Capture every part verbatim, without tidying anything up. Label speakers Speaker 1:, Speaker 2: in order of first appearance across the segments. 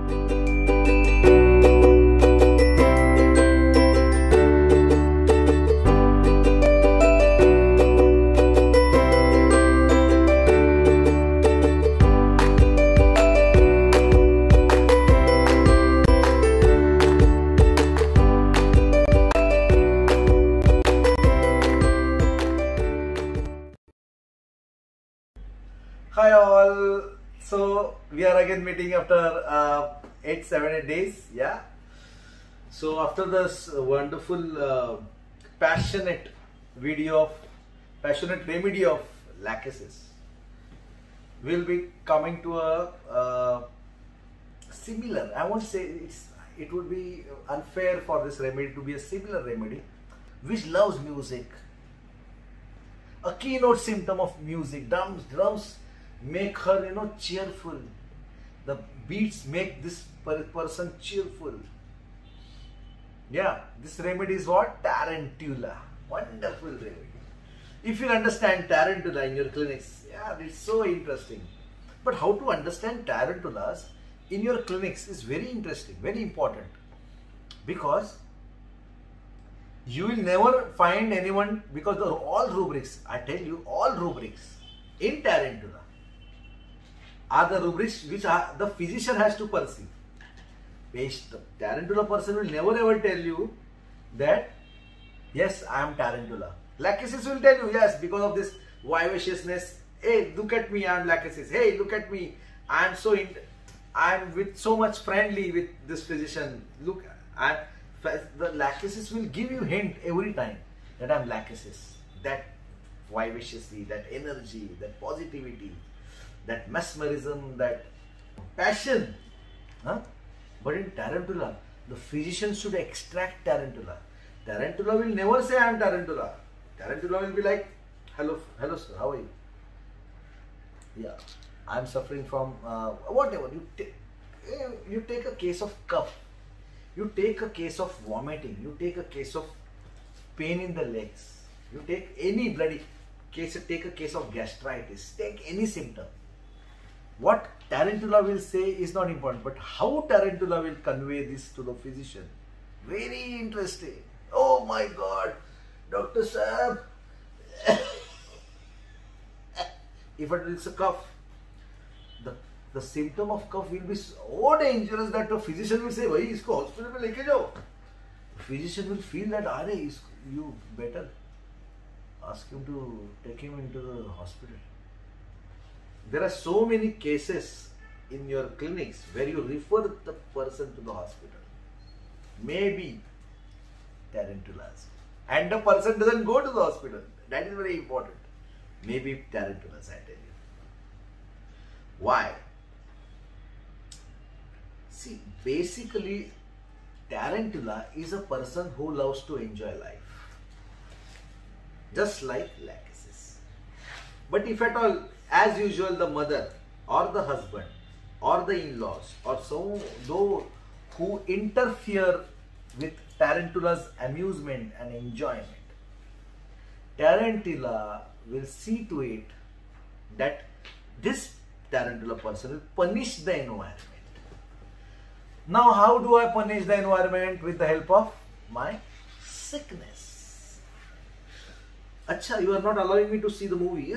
Speaker 1: Hi all. So we are again meeting after uh, eight, seven, eight days. Yeah. So after this wonderful, uh, passionate video of passionate remedy of lachesis, we'll be coming to a uh, similar. I won't say it's. It would be unfair for this remedy to be a similar remedy, which loves music. A keynote symptom of music. Drums, drums. Make her, you know, cheerful. The beats make this per person cheerful. Yeah, this remedy is what? Tarantula. Wonderful remedy. If you understand tarantula in your clinics, yeah, it's so interesting. But how to understand tarantulas in your clinics is very interesting, very important. Because you will never find anyone, because the all rubrics, I tell you, all rubrics in tarantula are the rubrics which are, the physician has to perceive. The tarantula person will never ever tell you that, yes, I am tarantula. Lachesis will tell you, yes, because of this vivaciousness. Hey, look at me, I am lachesis. Hey, look at me, I am so, I am with so much friendly with this physician. Look, and the lachesis will give you hint every time that I am lachesis. That vivaciously, that energy, that positivity, that mesmerism, that passion. Huh? But in tarantula, the physician should extract tarantula. Tarantula will never say I am tarantula. Tarantula will be like, hello, hello sir, how are you? Yeah, I am suffering from uh, whatever. You take, you take a case of cough. You take a case of vomiting. You take a case of pain in the legs. You take any bloody case. Take a case of gastritis. Take any symptom. What tarantula will say is not important, but how tarantula will convey this to the physician. Very interesting. Oh my God, Doctor Saab. If it is a cough, the, the symptom of cough will be so dangerous that the physician will say, "Bhai, isko hospital mein leke jao." The physician will feel that, "Are, you better ask him to take him into the hospital." There are so many cases in your clinics where you refer the person to the hospital. Maybe tarantulas. And the person doesn't go to the hospital. That is very important. Maybe tarantulas, I tell you. Why? See, basically, tarantula is a person who loves to enjoy life. Just like lachesis. But if at all, as usual, the mother or the husband or the in-laws or so those who interfere with tarantula's amusement and enjoyment, tarantula will see to it that this tarantula person will punish the environment. Now, how do I punish the environment? With the help of my sickness. Acha, you are not allowing me to see the movie.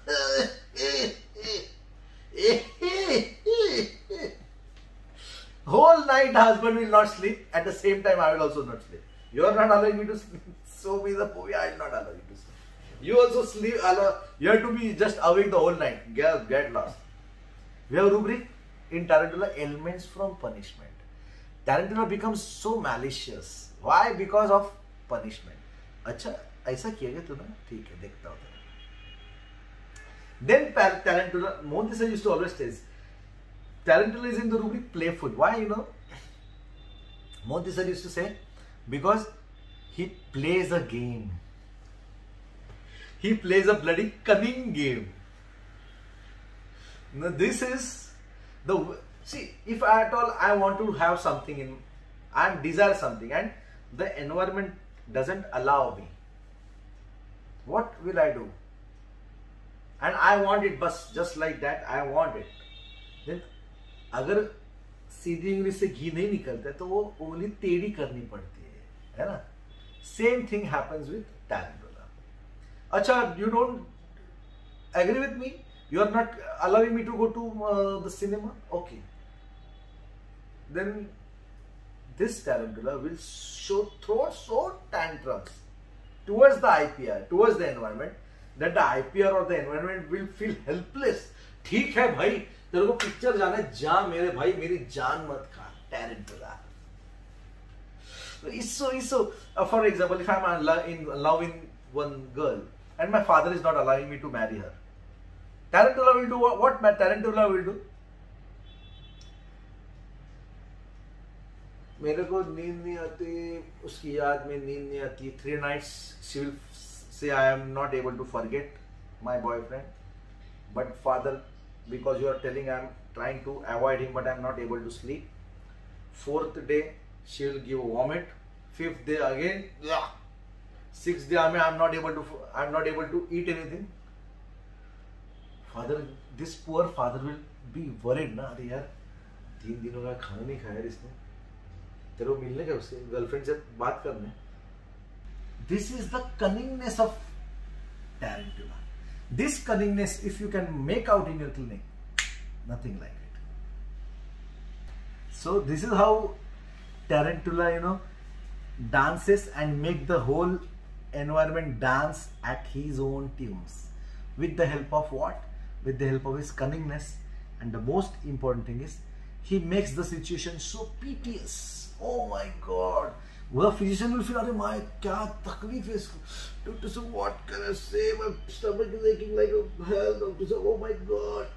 Speaker 1: Whole night husband will not sleep. At the same time, I will also not sleep. You are not allowing me to show me the movie. I will not allow you to sleep. You also sleep. Allow, you have to be just awake the whole night. Get, get lost. We have rubric in tarantula, ailments from punishment. Tarantula becomes so malicious. Why? Because of punishment. अच्छा ऐसा किया गया तूने? ठीक है, देखता हूँ. Then tarantula, Monty sir used to always say, tarantula is in the rubric playful. Why, you know? Monty sir used to say, because he plays a game. He plays a bloody cunning game. Now this is the, see, if at all I want to have something in, I desire something and the environment doesn't allow me, what will I do? And I want it, but just like that, I want it. Then, agar सीधी उंगली से घी नहीं निकलता है, तो वो उंगली टेढ़ी करनी पड़ती है, है ना? Same thing happens with tarantula. अच्छा, you don't agree with me? You are not allowing me to go to the cinema? Okay, then this tarantula will show throw so tantrums towards the I P R, towards the environment, that the I P R or the environment will feel helpless. ठीक है भाई, तेरे को picture जाना है, जा मेरे भाई, मेरी जान मत खा. Tarantula. It's so, it's so. Uh, for example, if I'm in love in one girl and my father is not allowing me to marry her, tarantula will do what? What tarantula will do? मेरे को नींद नहीं आती, उसकी याद में नींद नहीं आती. Three nights she will say I am not able to forget my boyfriend, but father, because you are telling I am trying to avoid him, but I am not able to sleep. Fourth day she will give vomit. Fifth day again. Six day में I am not able to I am not able to eat anything. Father, this poor father will be worried ना, अरे यार तीन दिनों का खाना नहीं खाया इसने, तेरे को मिलने का, उसके गर्लफ्रेंड से बात करने. This is the cunningness of tarantula. This cunningness if you can make out in your clinic, nothing like it. So this is how tarantula, you know, dances and make the whole environment dance at his own tunes with the help of what? With the help of his cunningness. And the most important thing is he makes the situation so piteous. Oh my God! The physician will feel, "Arey my, kya takleef hai isko? Doctor sir, what can I say? My stomach is aching like hell. Doctor sir, oh my God!"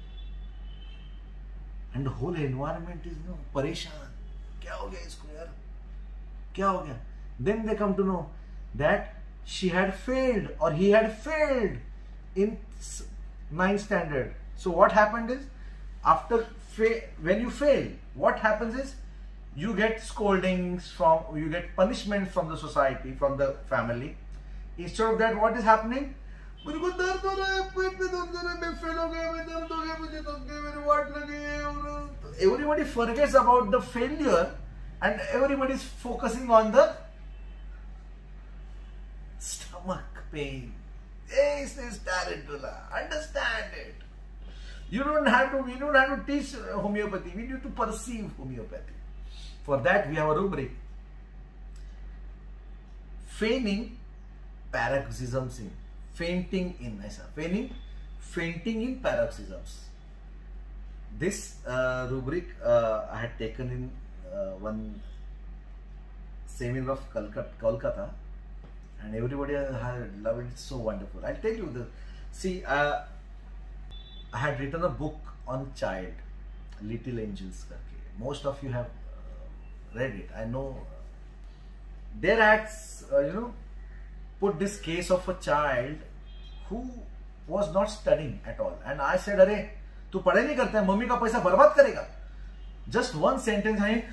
Speaker 1: And the whole environment is, no, pareshan. Kya ho gaya isko yaar? Kya ho gaya? Then they come to know that she had failed or he had failed in ninth standard. So what happened is, after when you fail, what happens is you get scoldings from, you get punishment from the society, from the family. Instead of that, what is happening? मुझे को दर्द हो रहा है, पेट में दर्द हो रहा है, मैं फेल हो गया, मैं दर्द हो गया, मुझे दर्द गया, मेरी वाट लगी है. Everybody forgets about the failure and everybody is focusing on the stomach pain. This is tarantula. Understand it. You don't have to. We don't have to teach homeopathy. We need to perceive homeopathy. For that, we have a rubric. Feigning paroxysms in, fainting in, ऐसा. Feigning, fainting in paroxysms. This uh, rubric uh, I had taken in uh, one seminar of Kolkata, Kolkata, and everybody had loved it. So wonderful. I'll tell you the. See, uh, I had written a book on child, Little Angels. Most of you have uh, read it. I know. There had, uh, you know, put this case of a child who was not studying at all, and I said, "अरे, तू पढ़ाई नहीं करता है, mummy का पैसा बर्बाद करेगा." Just one sentence, I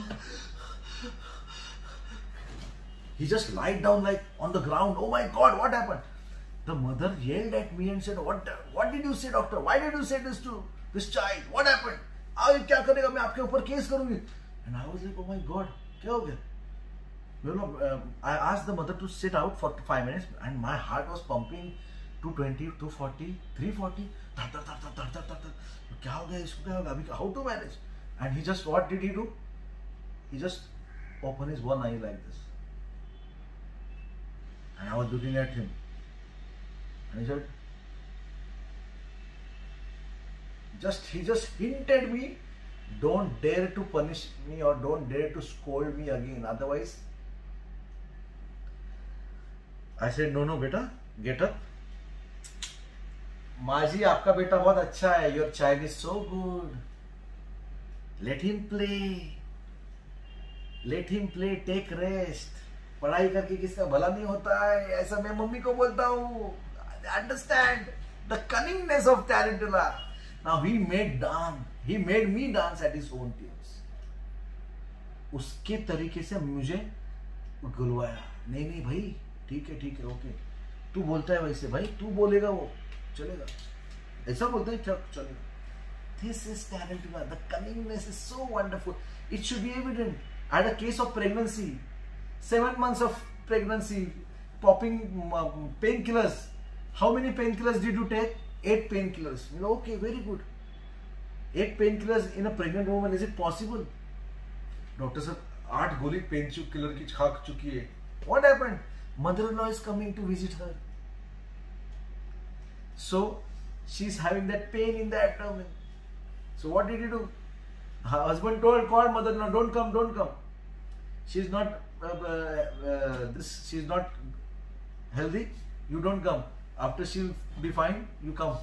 Speaker 1: he just lied down like on the ground. Oh my God, what happened? The mother yelled at me and said, what what did you say, doctor? Why did you say this to this child? What happened? अब क्या करेगा, मैं आपके ऊपर case करूंगी. And I was like, oh my God, क्या हो गया? You know, uh, I asked the mother to sit out for five minutes, and my heart was pumping two twenty, two forty, three forty. क्या हो गया इसको, क्या होगा अभी, how to manage? And he just, what did he do? He just opened his one eye like this. And I was looking at him. And he said, just, he just hinted me, don't dare to punish me or don't dare to scold me again. Otherwise, I said, no, no, beta, get up. माजी, आपका बेटा बहुत अच्छा है. Your child is so good. Let him play. Let him play. Take rest. पढ़ाई करके किसका भला नहीं होता है, ऐसा मैं मम्मी को बोलता हूँ. Understand the cunningness of tarantula. Now he made dance. He made me dance at his own tunes. उसके तरीके से मुझे गुलवाया. नहीं नहीं भाई, ठीक है ठीक है, ओके. तू बोलता है वैसे भाई, तू बोलेगा वो चलेगा, ऐसा बोलता है चलेगा. This is tarantula. The cunningness is so wonderful. It should be evident. I had a case of pregnancy. Seven months of pregnancy, popping um, painkillers. How many painkillers did you take? Eight painkillers. You know, okay, very good. Eight painkillers in a pregnant woman. Is it possible? Doctor sir, आठ गोली pain killer की खा चुकी है. What happened? Mother-in-law is coming to visit her. So she's having that pain in the abdomen. So what did he do? Her husband told, called mother-in-law, don't come, don't come. She's not uh, uh, this. She's not healthy. You don't come. After she'll be fine, you come.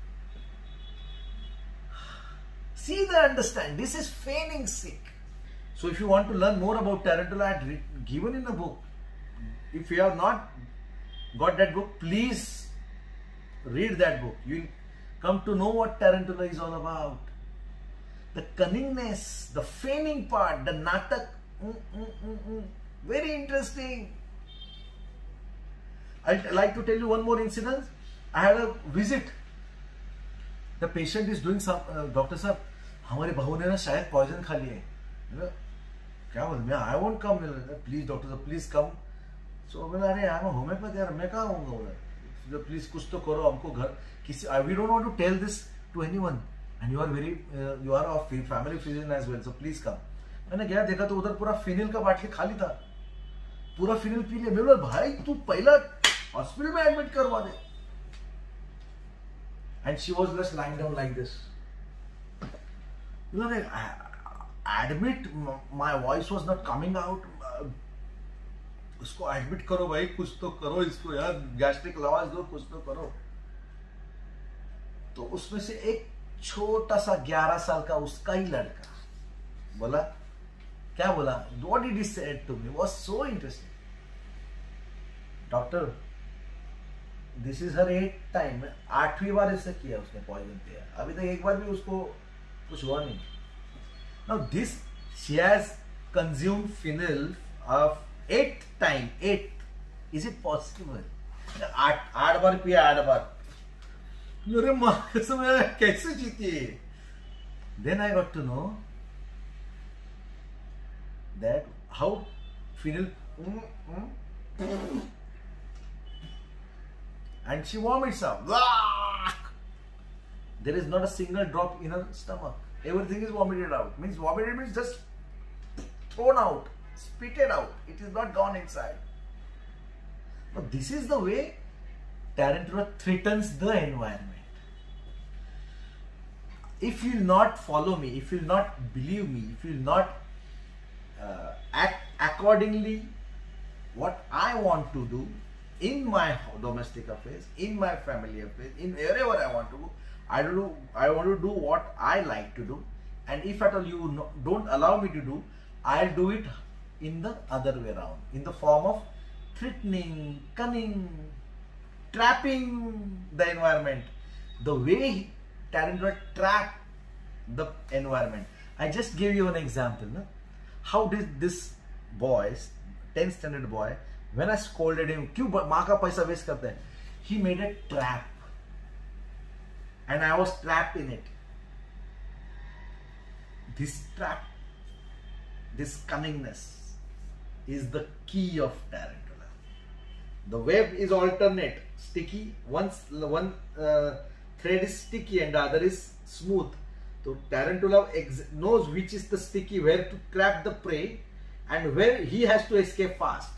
Speaker 1: See the understand. This is feigning sick. So if you want to learn more about tarantula, I had given in a book. If you have not got that book, please read that book. You will come to know what tarantula is all about. The cunningness, the feigning part, the natak. Mm, mm, mm, mm. Very interesting. I'd like to tell you one more incident. I had a visit. The patient is doing some, uh, doctor sir, हमारे बहू ने ना शायद poison खा लिया है. क्या बोल मैं I won't come. Please doctor sir, please come. So बोला अरे I'm a homeopath यार मैं कहाँ होऊंगा उधर. Please कुछ तो करो हमको घर किसी. We don't want to tell this to anyone. And you are very uh, you are of family physician as well. So please come. मैंने गया देखा तो उधर पूरा फिनिल का बाटली खाली था. पूरा फिनिल पी लिया. मैं बोला भाई तू पहला हॉस्पिटल में एडमिट करवा दे. And she was just lying down like this. You know, like, I admit my voice was not coming out. उसको एडमिट करो भाई, कुछ तो करो इसको यार, गैस्ट्रिक लवाज दो, कुछ तो करो. तो उसमें से एक छोटा सा ग्यारह साल का उसका ही लड़का बोला, क्या बोला? What did he say to me? Was so interesting. Doctor, this is her eight time. आठवीं बार इससे किया उसने पॉइजन पिया. अभी तक एक बार भी उसको कुछ हुआ नहीं. Now this she has consumed phenyl of eight time. Eight. Is it possible? आठ आठ बार पिया, आठ बार. मेरे माँ कसम कैसे जीती है? Then I got to know that how phenyl. And she vomits out. There is not a single drop in her stomach. Everything is vomited out. Means vomited means just thrown out, spitted out. It is not gone inside. But this is the way tarantula threatens the environment. If you will not follow me, if you will not believe me, if you will not uh, act accordingly what I want to do, in my domestic affairs, in my family affairs, in wherever I want to go, I do. I want to do what I like to do, and if at all you no, don't allow me to do, I'll do it in the other way around, in the form of threatening, cunning, trapping the environment. The way tarantula trap the environment. I just gave you an example. No? How did this boy, tenth standard boy, when I scolded him, क्यों माँ का पैसा waste करते हैं? He made a trap, and I was trapped in it. This trap, this cunningness, is the key of tarantula. The web is alternate, sticky. Once one uh, thread is sticky and the other is smooth. So tarantula knows which is the sticky, where to trap the prey, and where he has to escape fast.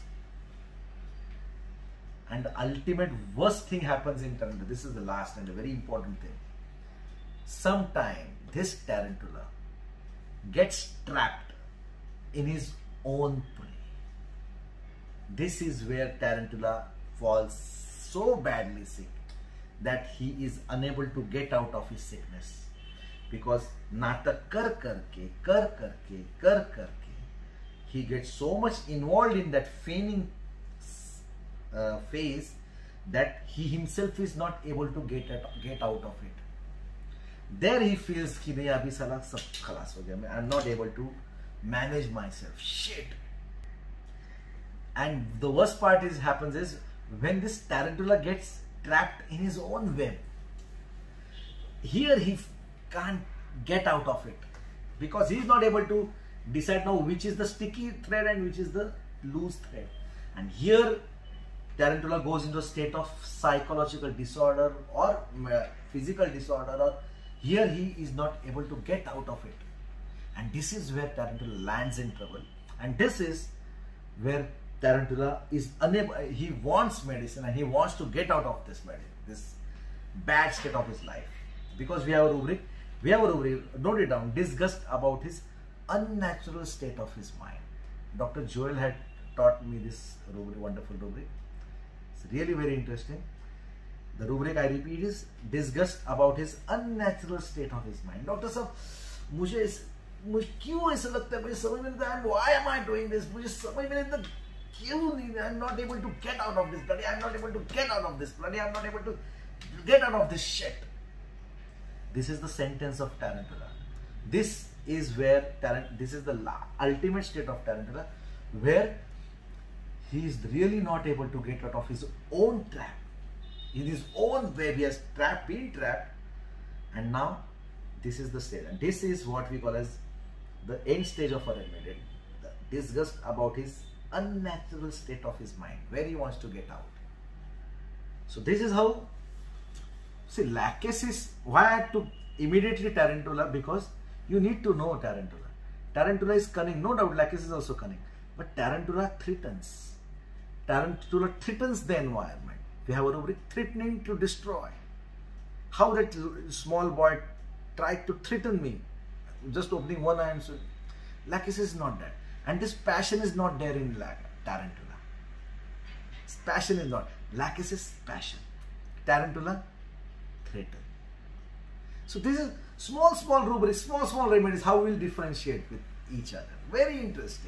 Speaker 1: And the ultimate worst thing happens in tarantula. This is the last and a very important thing. Sometime this tarantula gets trapped in his own prey. This is where tarantula falls so badly sick that he is unable to get out of his sickness. Because natak kar karke, kar karke, kar karke, he gets so much involved in that feigning Uh, phase that he himself is not able to get at, get out of it. There he feels कि नहीं अभी साला सब खलास हो गया, मैं I'm not able to manage myself. Shit. And the worst part is happens is when this tarantula gets trapped in his own web. Here he can't get out of it, because he is not able to decide now which is the sticky thread and which is the loose thread. And here Tarantula goes into a state of psychological disorder or physical disorder, or here he is not able to get out of it. And this is where Tarantula lands in trouble. And this is where Tarantula is unable, he wants medicine and he wants to get out of this medicine, this bad state of his life. Because we have a rubric, we have a rubric, note it down, disgust about his unnatural state of his mind. Doctor Joel had taught me this rubric, wonderful rubric. It's really very interesting. The rubric, I repeat, is disgust about his unnatural state of his mind. Doctor साहब, मुझे इस मुझे क्यों ऐसा लगता है, मुझे समझ में नहीं आता, why am I doing this? मुझे समझ में नहीं आता क्यों नहीं, I'm not able to get out of this bloody, I'm not able to get out of this bloody, I'm not able to get out of this shit. This is the sentence of Tarantula. This is where Tarant, this is the ultimate state of Tarantula, where he is really not able to get out of his own trap. In his own way, he has trapped, been trapped, and now this is the state. And this is what we call as the end stage of our remedy, the disgust about his unnatural state of his mind, where he wants to get out. So this is how, see, Lachesis, why I took immediately Tarantula, because you need to know Tarantula. Tarantula is cunning, no doubt, Lachesis is also cunning, but Tarantula threatens. Tarantula threatens the environment. We have a rubric, threatening to destroy. How that small boy tried to threaten me, just opening one eye and so. Lachesis is not that. And this passion is not there in Tarantula. This passion is not. Lachesis passion. Tarantula threaten. So this is small, small rubrics, small, small remedies, how we'll differentiate with each other. Very interesting.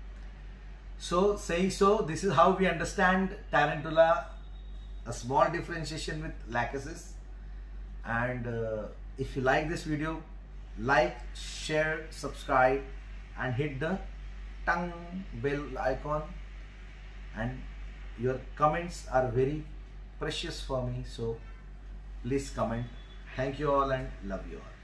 Speaker 1: So saying so, this is how we understand Tarantula, a small differentiation with Lachesis. And uh, if you like this video, like, share, subscribe, and hit the tongue bell icon. And your comments are very precious for me, so please comment. Thank you all and love you all.